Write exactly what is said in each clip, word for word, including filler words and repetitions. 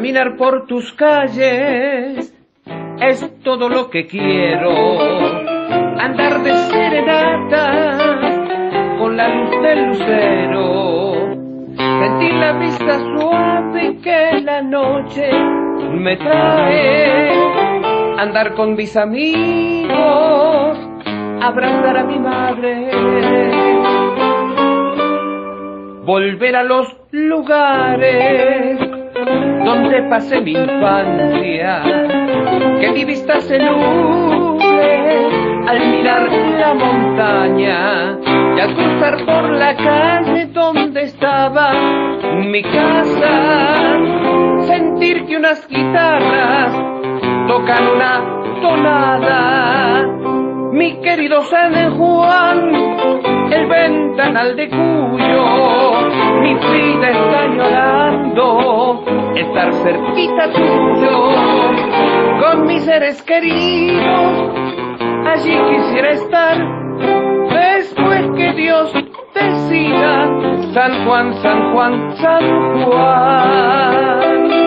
Caminar por tus calles es todo lo que quiero. Andar de serenata con la luz del lucero. Sentir la brisa suave que la noche me trae. Andar con mis amigos, abrazar a mi madre. Volver a los lugares donde pasé mi infancia, que mi vista se nuble al mirar la montaña, y al cruzar por la calle donde estaba mi casa, sentir que unas guitarras tocan una tonada. Mi querido San Juan, el ventanal de Cuyo, mi vida está llorando, estar cerquita tuyo, con mis seres queridos, allí quisiera estar, después que Dios decida, San Juan, San Juan, San Juan.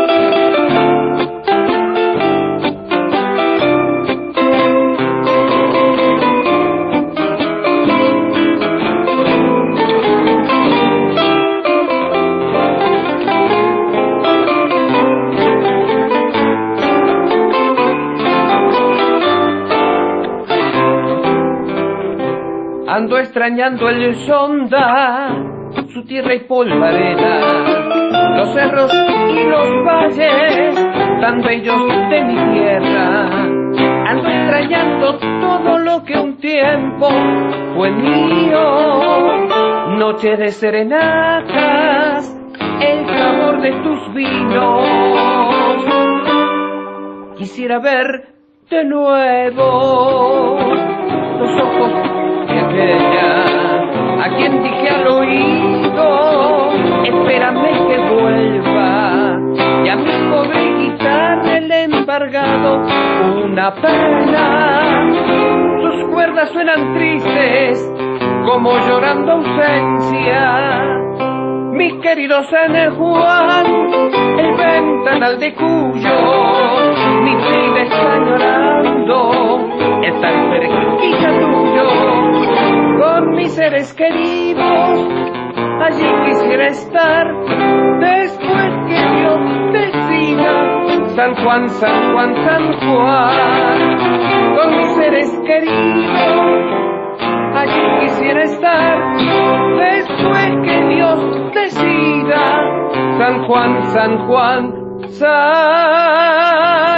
Ando extrañando el Sonda, su tierra y polvareda, los cerros y los valles tan bellos de mi tierra. Ando extrañando todo lo que un tiempo fue mío, noche de serenatas, el sabor de tus vinos. Quisiera ver de nuevo los ojos de aquella a quien dije al oído, espérame que vuelva, y a mi pobre guitarra le he embargado una pena. Sus cuerdas suenan tristes como llorando ausencia. Mi querido San Juan, el ventanal de Cuyo, mi vida está llorando, estar cerquita tuyo, con mis seres queridos, allí quisiera estar, después que Dios decida, San Juan, San Juan, San Juan, con mis seres queridos, allí quisiera estar, después que Dios decida, San Juan, San Juan, San